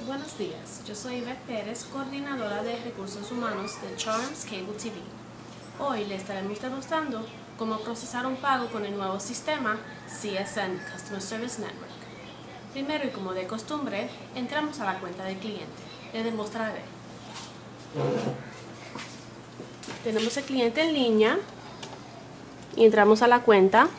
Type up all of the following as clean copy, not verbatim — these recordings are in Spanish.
Buenos días, yo soy Ivette Pérez, coordinadora de Recursos Humanos de Charms Cable TV. Hoy le estaremos demostrando cómo procesar un pago con el nuevo sistema CSN Customer Service Network. Primero y como de costumbre, entramos a la cuenta del cliente. Le demostraré. Tenemos el cliente en línea y entramos a la cuenta.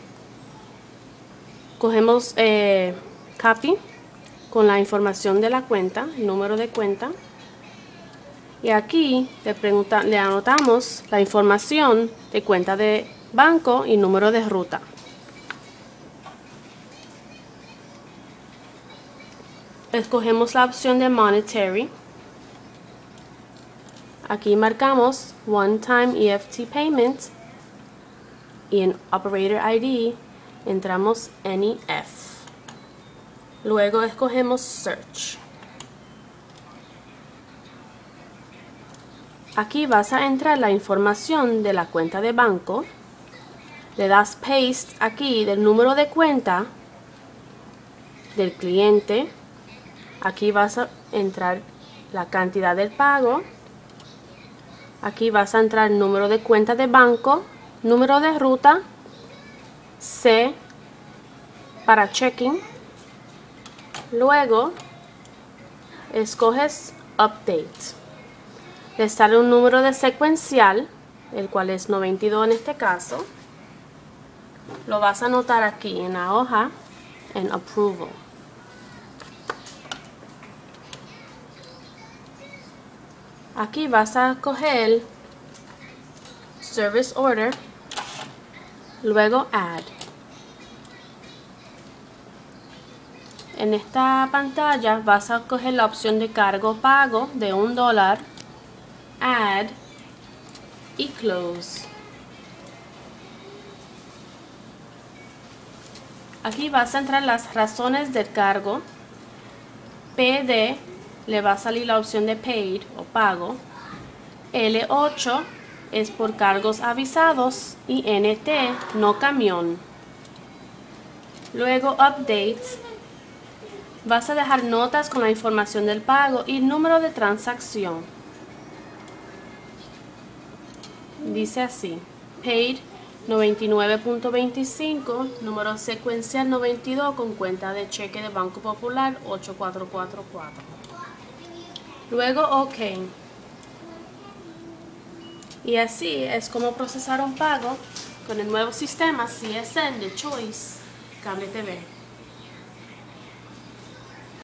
Cogemos copy con la información de la cuenta, el número de cuenta, y aquí le anotamos la información de cuenta de banco y número de ruta. Escogemos la opción de Monetary. Aquí marcamos One Time EFT Payment y en Operator ID entramos NEF. Luego escogemos Search. Aquí vas a entrar la información de la cuenta de banco. Le das Paste aquí del número de cuenta del cliente. Aquí vas a entrar la cantidad del pago. Aquí vas a entrar el número de cuenta de banco, número de ruta, C para checking. Luego escoges Update. Le sale un número de secuencial, el cual es 92 en este caso. Lo vas a anotar aquí en la hoja en Approval. Aquí vas a coger Service Order, luego Add. En esta pantalla vas a coger la opción de cargo pago de $1, Add y Close. Aquí vas a entrar las razones del cargo. PD le va a salir la opción de Paid o pago. L8 es por cargos avisados y NT no camión. Luego Update. Vas a dejar notas con la información del pago y número de transacción. Dice así: Paid 99.25, número secuencial 92 con cuenta de cheque de Banco Popular 8444. Luego OK. Y así es como procesar un pago con el nuevo sistema CSN de Choice Cable TV.